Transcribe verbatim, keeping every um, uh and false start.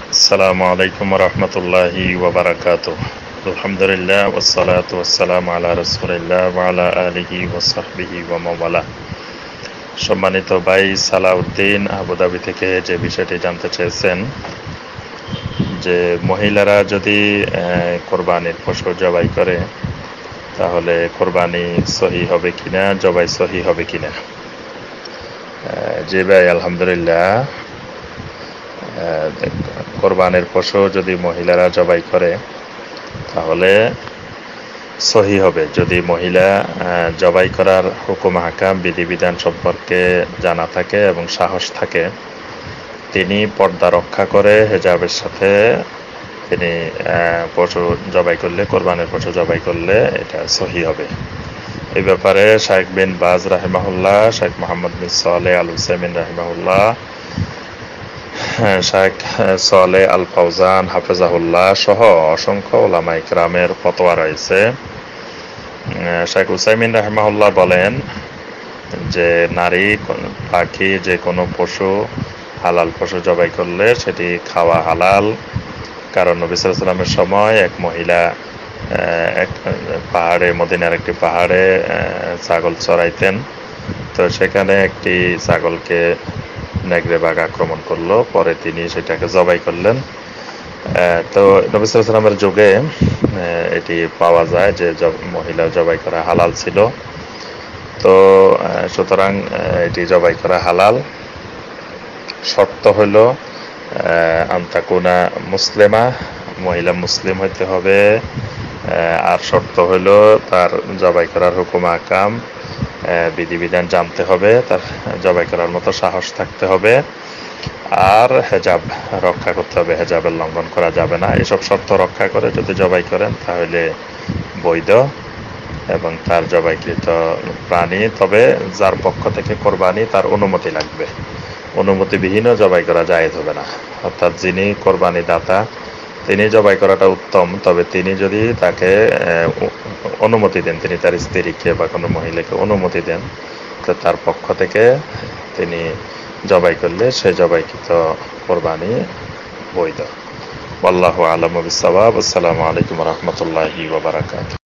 আসসালামু আলাইকুম রহমতুল্লাহি ওয়াবারাকাতুহ। আলহামদুলিল্লাহ ওয়াসসালাতু ওয়াসসালামু আলা রাসূলিল্লাহ ওয়া আলা আলিহি ওয়া সাহবিহি ওয়া মাওয়ালা। সম্মানিত ভাই সালাউদ্দিন আবুধাবি থেকে যে বিষয়টি জানতে চেয়েছেন, যে মহিলারা যদি কোরবানির পশু জবাই করে তাহলে কোরবানি সহি হবে কিনা, জবাই সহি হবে কিনা। জি ভাই, আলহামদুলিল্লাহ, কোরবানের পশু যদি মহিলারা জবাই করে তাহলে সহি হবে, যদি মহিলা জবাই করার হুকুম আহকাম বিধিবিধান সম্পর্কে জানা থাকে এবং সাহস থাকে। তিনি পর্দা রক্ষা করে হেজাবের সাথে তিনি পশু জবাই করলে, কোরবানের পশু জবাই করলে এটা সহি হবে। এই ব্যাপারে শাইখ বিন বাজ রাহিমাহুল্লাহ, শাইখ মোহাম্মদ বিন সালেহ আল উসাইমিন রাহিমাহুল্লাহ, শাইখ সালেহ আল ফাওজান হাফেজাহুল্লাহ সহ অসংখ্য উলামা ইকরামের ফতোয়া রয়েছে। শাইখ উসাইমিন রাহিমাহুল্লাহ বলেন যে নারী পাখি যে কোনো পশু, হালাল পশু জবাই করলে সেটি খাওয়া হালাল। কারণ নবী সাল্লাল্লাহু আলাইহি ওয়াসাল্লামের সময় এক মহিলা এক পাহাড়ে, মদিনার একটি পাহাড়ে ছাগল চড়াইতেন। তো সেখানে একটি ছাগলকে নেগড়ে বাঘ আক্রমণ করলো, পরে তিনি সেটাকে জবাই করলেন। তো নবী সাল্লাল্লাহু আলাইহি ওয়াসাল্লামের যুগে এটি পাওয়া যায় যে মহিলা জবাই করা হালাল ছিল। তো সুতরাং এটি জবাই করা হালাল। শর্ত হইল আনতাকুনা মুসলিমা, মহিলা মুসলিম হইতে হবে। আর শর্ত হইল তার জবাই করার হুকুম আহকাম বিধিবিধান জানতে হবে, তার জবাই করার মতো সাহস থাকতে হবে, আর হেজাব রক্ষা করতে হবে, হেজাবের লঙ্ঘন করা যাবে না। এসব শর্ত রক্ষা করে যদি জবাই করেন তাহলে বৈধ এবং তার জবাইকৃত প্রাণী, তবে যার পক্ষ থেকে কোরবানি তার অনুমতি লাগবে। অনুমতিবিহীনও জবাই করা জায়েজ হবে না। অর্থাৎ যিনি কোরবানি দাতা তিনি জবাই করাটা উত্তম, তবে তিনি যদি তাকে অনুমতি দেন, তিনি তার স্ত্রীকে বা কোনো মহিলাকে অনুমতি দেন, তো তার পক্ষ থেকে তিনি জবাই করলে সে জবাইকৃত কোরবানি বৈধ। আল্লাহু আ'লামু বিস-সাওয়াব। আসসালামু আলাইকুম ওয়া রাহমাতুল্লাহি ওয়া বারাকাতুহু।